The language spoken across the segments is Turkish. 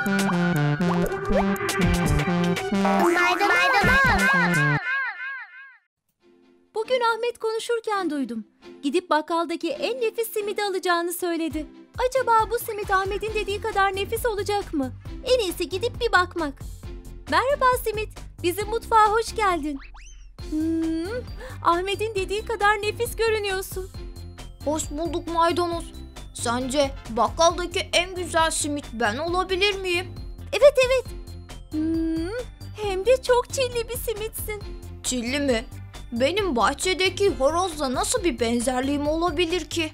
Maydanoz. Bugün Ahmet konuşurken duydum. Gidip bakkaldaki en nefis simidi alacağını söyledi. Acaba bu simit Ahmet'in dediği kadar nefis olacak mı? En iyisi gidip bir bakmak. Merhaba simit, bizim mutfağa hoş geldin. Ahmet'in dediği kadar nefis görünüyorsun. Hoş bulduk maydanoz. Sence bakkaldaki en güzel simit ben olabilir miyim? Evet. Hem de çok çilli bir simitsin. Çilli mi? Benim bahçedeki horozla nasıl bir benzerliğim olabilir ki?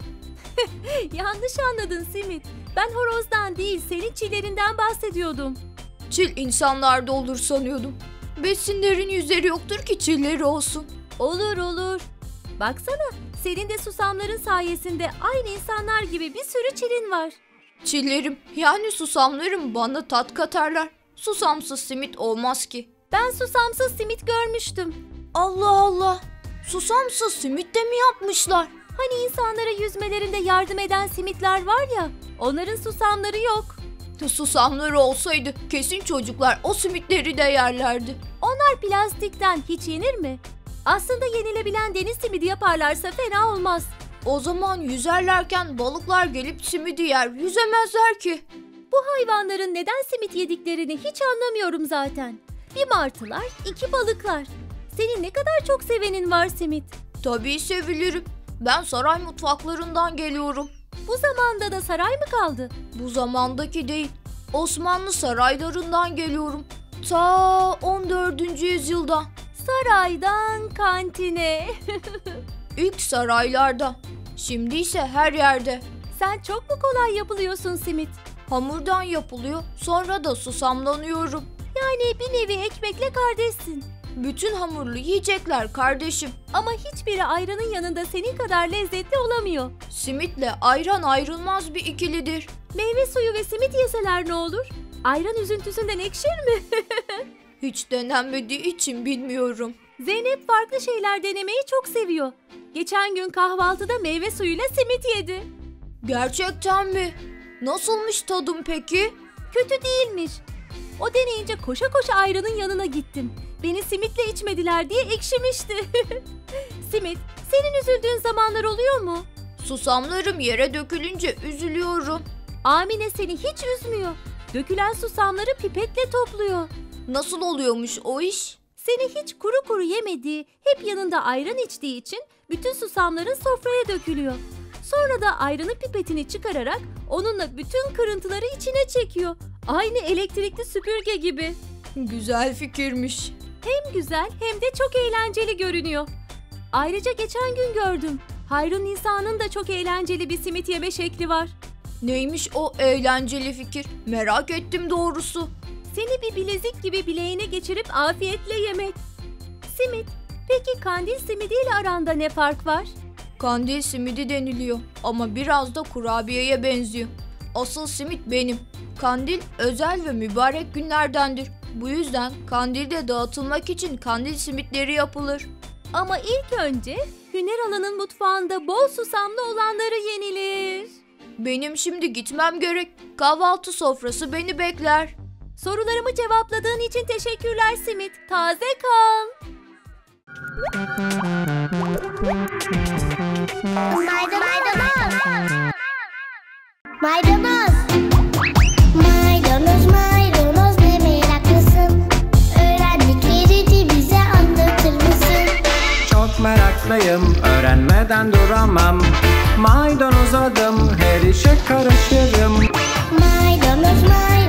Yanlış anladın simit. Ben horozdan değil, senin çillerinden bahsediyordum. Çil insanlarda olur sanıyordum. Besinlerin yüzleri yoktur ki çilleri olsun. Olur. Baksana, senin de susamların sayesinde aynı insanlar gibi bir sürü çilin var. Çillerim yani susamlarım bana tat katarlar. Susamsız simit olmaz ki. Ben susamsız simit görmüştüm. Allah Allah! Susamsız simit de mi yapmışlar? Hani insanlara yüzmelerinde yardım eden simitler var ya, onların susamları yok. Susamları olsaydı kesin çocuklar o simitleri de yerlerdi. Onlar plastikten, hiç yenir mi? Aslında yenilebilen deniz simidi yaparlarsa fena olmaz. O zaman yüzerlerken balıklar gelip simidi yer, yüzemezler ki. Bu hayvanların neden simit yediklerini hiç anlamıyorum zaten. Bir martılar, 2 balıklar. Senin ne kadar çok sevenin var simit. Tabii sevilirim. Ben saray mutfaklarından geliyorum. Bu zamanda da saray mı kaldı? Bu zamandaki değil, Osmanlı saraylarından geliyorum. Ta 14. yüzyılda. Saraydan kantine. İlk saraylarda. Şimdi ise her yerde. Sen çok mu kolay yapılıyorsun simit? Hamurdan yapılıyor, sonra da susamlanıyorum. Yani bir nevi ekmekle kardeşsin. Bütün hamurlu yiyecekler kardeşim. Ama hiçbiri ayranın yanında senin kadar lezzetli olamıyor. Simitle ayran ayrılmaz bir ikilidir. Meyve suyu ve simit yeseler ne olur? Ayran üzüntüsünden ekşir mi? Hiç denenmediği için bilmiyorum. Zeynep farklı şeyler denemeyi çok seviyor. Geçen gün kahvaltıda meyve suyuyla simit yedi. Gerçekten mi? Nasılmış tadım peki? Kötü değilmiş. O deneyince koşa koşa ayranın yanına gittim. Beni simitle içmediler diye ekşimişti. Simit, senin üzüldüğün zamanlar oluyor mu? Susamlarım yere dökülünce üzülüyorum. Amine seni hiç üzmüyor. Dökülen susamları pipetle topluyor. Nasıl oluyormuş o iş? Seni hiç kuru kuru yemediği, hep yanında ayran içtiği için bütün susamların sofraya dökülüyor. Sonra da ayranın pipetini çıkararak onunla bütün kırıntıları içine çekiyor. Aynı elektrikli süpürge gibi. Güzel fikirmiş. Hem güzel hem de çok eğlenceli görünüyor. Ayrıca geçen gün gördüm. Hayrun Nisa'nın da çok eğlenceli bir simit yeme şekli var. Neymiş o eğlenceli fikir? Merak ettim doğrusu. Seni bir bilezik gibi bileğine geçirip afiyetle yemek. Simit, peki kandil simidiyle aranda ne fark var? Kandil simidi deniliyor ama biraz da kurabiyeye benziyor. Asıl simit benim. Kandil özel ve mübarek günlerdendir. Bu yüzden kandilde dağıtılmak için kandil simitleri yapılır. Ama ilk önce Hüner Alan'ın mutfağında bol susamlı olanları yenilir. Benim şimdi gitmem gerek. Kahvaltı sofrası beni bekler. Sorularımı cevapladığın için teşekkürler Simit. Taze kal. Maydanoz. Maydanoz. Maydanoz, maydanoz ne meraklısın. Öğrendiklerini bize anlatır mısın? Çok meraklıyım, öğrenmeden duramam. Maydanoz adım, her işe karışırım. Maydanoz, maydanoz.